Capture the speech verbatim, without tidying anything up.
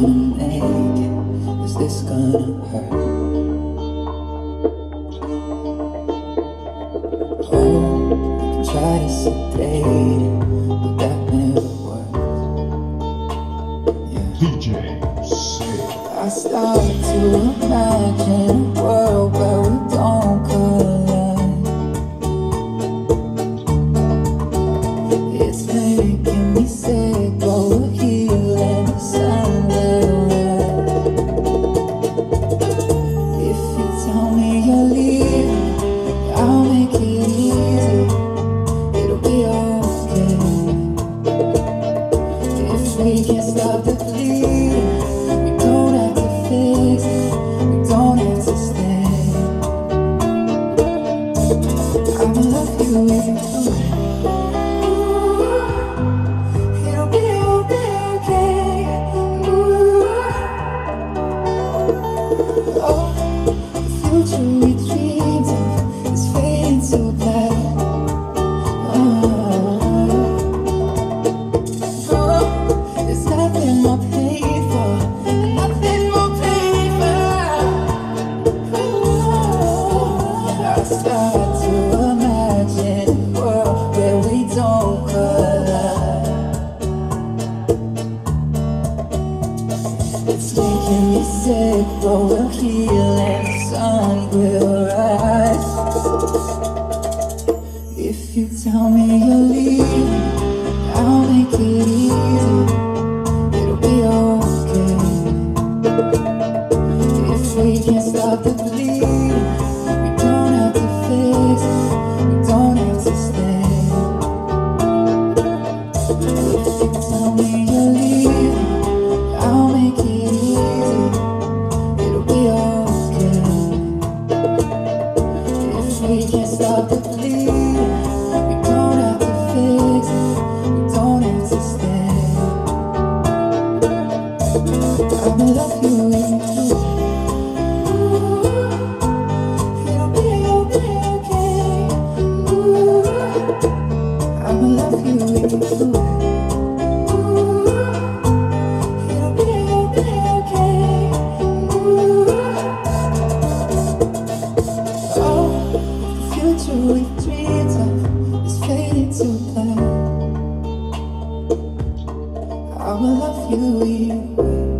gonna make it? Is this gonna hurt? Oh, we can try to sedate it, but that never works. Yeah. D J, say I start to imagine a world where we don't collide. It's making me sick, but we're healing the sun will rise. If you tell me you're leaving, I'll make it easy. It'll be okay. If we can't stop the bleeding, we don't have to fix it, we don't have to stay. I'ma love you if you do it. It'll be, it'll be okay. Ooh. Oh, the future we dreamed of is fading to black. Oh, there's nothing more painful, nothing more painful. I start to imagine a world where we don't collide. It's making me sick, but we'll heal and the sun will rise. If you tell me you're leaving, I'll make it easy. It'll be okay. If we can't stop the bleeding, we don't have to fix it, we don't have to stay. If you tell me you're leaving, I'll make it easy. It'll be okay. If we can't stop the bleeding, we don't have to fix it, we don't have to stay. I'ma love you if you do it. It'll be, it'll be okay. Ooh. I'ma love you if you do it. It'll be, it'll be okay. Ooh. Oh, the future we've dreamed of is fading to black. I will love you either way.